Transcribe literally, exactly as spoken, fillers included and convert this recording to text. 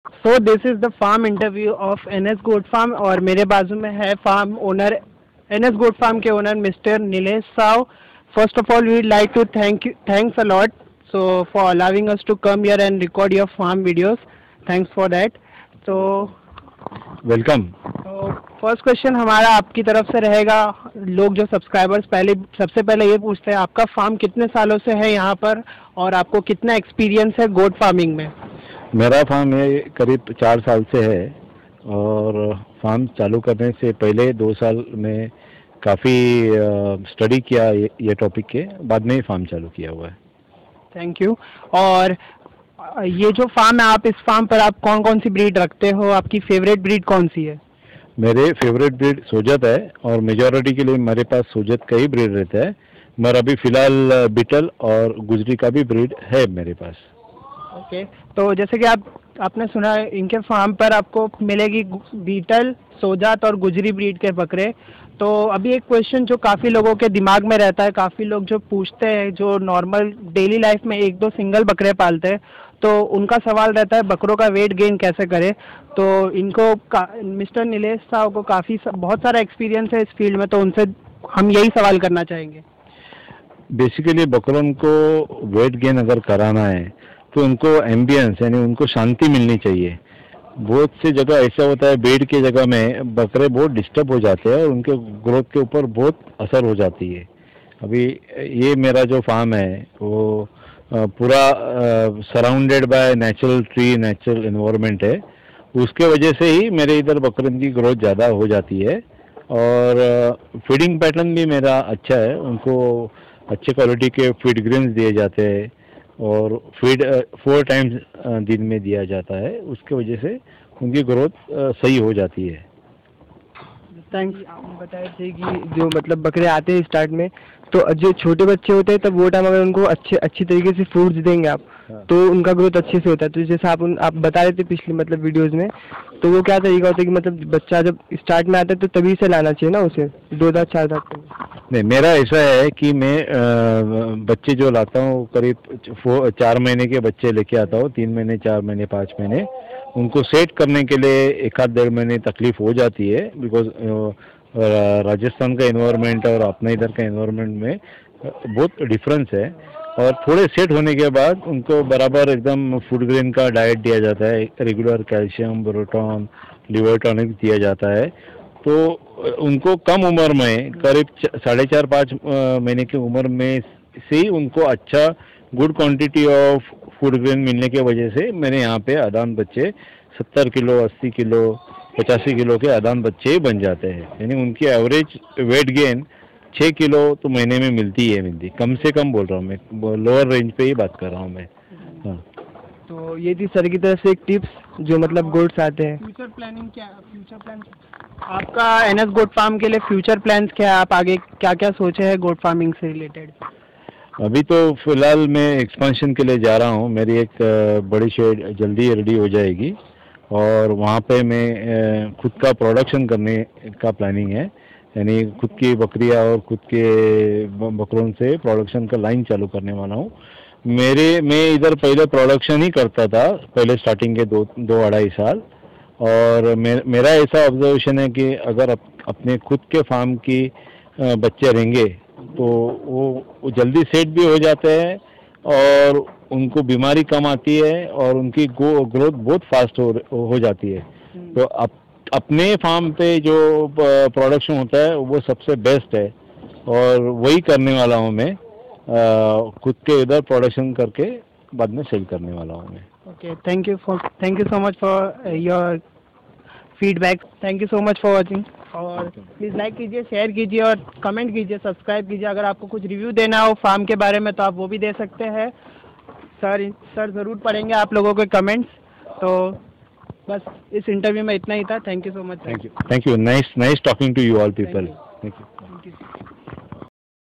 So this is the farm interview of N S goat farm और मेरे बाजू में है farm owner N S goat farm के owner mister Nilesh Sao. First of all we like to thank you thanks a lot so for allowing us to come here and record your farm videos. Thanks for that. तो welcome. तो first question हमारा आपकी तरफ से रहेगा. लोग जो subscribers पहले सबसे पहले ये पूछते हैं आपका फार्म कितने सालों से है यहाँ पर और आपको कितना एक्सपीरियंस है गोट फार्मिंग में. मेरा फार्म ये करीब चार साल से है और फार्म चालू करने से पहले दो साल में काफ़ी स्टडी किया ये, ये टॉपिक के बाद में ही फार्म चालू किया हुआ है. Thank you. और ये जो फार्म है आप इस फार्म पर आप कौन कौन सी ब्रीड रखते हो. आपकी फेवरेट ब्रीड कौन सी है. मेरे फेवरेट ब्रीड सोजत है और मेजॉरिटी के लिए मेरे पास सोजत का ही ब्रीड रहता है. मगर अभी फ़िलहाल बीटल और गुजरी का भी ब्रीड है मेरे पास. Okay okay. तो जैसे कि आप आपने सुना है इनके फार्म पर आपको मिलेगी बीटल, सोजात और गुजरी ब्रीड के बकरे. तो अभी एक क्वेश्चन जो काफ़ी लोगों के दिमाग में रहता है, काफ़ी लोग जो पूछते हैं जो नॉर्मल डेली लाइफ में एक दो सिंगल बकरे पालते हैं, तो उनका सवाल रहता है बकरों का वेट गेन कैसे करें. तो इनको मिस्टर नीलेश साहब को काफ़ी बहुत सारा एक्सपीरियंस है इस फील्ड में, तो उनसे हम यही सवाल करना चाहेंगे. बेसिकली बकरों को वेट गेन अगर कराना है तो उनको एम्बियंस यानी उनको शांति मिलनी चाहिए. बहुत सी जगह ऐसा होता है बेड की जगह में बकरे बहुत डिस्टर्ब हो जाते हैं और उनके ग्रोथ के ऊपर बहुत असर हो जाती है. अभी ये मेरा जो फार्म है वो पूरा surrounded by natural tree, natural environment है. उसके वजह से ही मेरे इधर बकरों की ग्रोथ ज़्यादा हो जाती है. और फीडिंग पैटर्न भी मेरा अच्छा है. उनको अच्छे क्वालिटी के फीड ग्रेन्स दिए जाते हैं और फीड फोर टाइम्स दिन में दिया जाता है. उसके वजह से उनकी ग्रोथ सही हो जाती है. थैंक्स. आपने बताया थे कि जो मतलब बकरे आते हैं स्टार्ट में, तो जो छोटे बच्चे होते हैं तब वो टाइम अगर उनको अच्छे अच्छी तरीके से फ्रूट्स देंगे आप, हाँ. तो उनका ग्रोथ अच्छे से होता है. तो जैसे आप उन, आप बता रहे थे पिछली मतलब वीडियोस में, तो वो क्या तरीका होता है कि मतलब बच्चा जब स्टार्ट में आता है तो तभी से लाना चाहिए ना उसे दो दांत चार दांत. नहीं, मेरा ऐसा है कि मैं आ, बच्चे जो लाता हूँ करीब चार महीने के बच्चे लेके आता हूँ. तीन महीने, चार महीने, पाँच महीने उनको सेट करने के लिए एक आध डेढ़ महीने तकलीफ हो जाती है. बिकॉज राजस्थान का एनवायरनमेंट और अपने इधर का एनवायरनमेंट में बहुत डिफरेंस है. और थोड़े सेट होने के बाद उनको बराबर एकदम फूड ग्रेन का डाइट दिया जाता है. रेगुलर कैल्शियम, बोरोटॉन, लिवर टॉनिक दिया जाता है. तो उनको कम उम्र में करीब साढ़े चार पाँच महीने की उम्र में से ही उनको अच्छा good quantity of food grain मिलने की वजह से मेरे यहाँ पे आदान बच्चे सत्तर किलो, अस्सी किलो, पचासी किलो के आदान बच्चे ही बन जाते हैं. यानी उनकी एवरेज वेट गेन छः किलो तो महीने में मिलती है. मिलती कम से कम बोल रहा हूँ मैं, लोअर रेंज पे ही बात कर रहा हूँ मैं. हाँ. तो ये थी सर की तरफ से एक टिप्स जो मतलब गोट्स आते हैं. फ्यूचर प्लानिंग क्या फ्यूचर प्लान आपका एन एस गोट फार्म के लिए फ्यूचर प्लान्स क्या है. आप आगे क्या क्या सोचे हैं गोट फार्मिंग से रिलेटेड. अभी तो फिलहाल मैं एक्सपेंशन के लिए जा रहा हूँ. मेरी एक बड़ी शेड जल्दी रेडी हो जाएगी और वहाँ पे मैं खुद का प्रोडक्शन करने का प्लानिंग है. यानी खुद की बकरियाँ और खुद के बकरों से प्रोडक्शन का लाइन चालू करने वाला हूँ. मेरे मैं इधर पहले प्रोडक्शन ही करता था पहले स्टार्टिंग के दो दो अढ़ाई साल. और मे, मेरा ऐसा ऑब्जर्वेशन है कि अगर अप, अपने खुद के फार्म की बच्चे रहेंगे तो वो, वो जल्दी सेट भी हो जाते हैं और उनको बीमारी कम आती है और उनकी ग्रोथ बहुत फास्ट हो हो जाती है. तो अप, अपने फार्म पे जो प्रोडक्शन होता है वो सबसे बेस्ट है और वही करने वाला हूँ मैं. खुद के इधर प्रोडक्शन करके बाद में सेल करने वाला हूँ मैं. Okay, thank you for thank you so much for your feedback. Thank you so much for watching. और प्लीज़ लाइक कीजिए, शेयर कीजिए और कमेंट कीजिए, सब्सक्राइब कीजिए. अगर आपको कुछ रिव्यू देना हो फार्म के बारे में तो आप वो भी दे सकते हैं. सर सर ज़रूर पढ़ेंगे आप लोगों के कमेंट्स. तो बस इस इंटरव्यू में इतना ही था. Thank you so much. Thank you. Thank you. Nice nice talking to you all people. Thank you.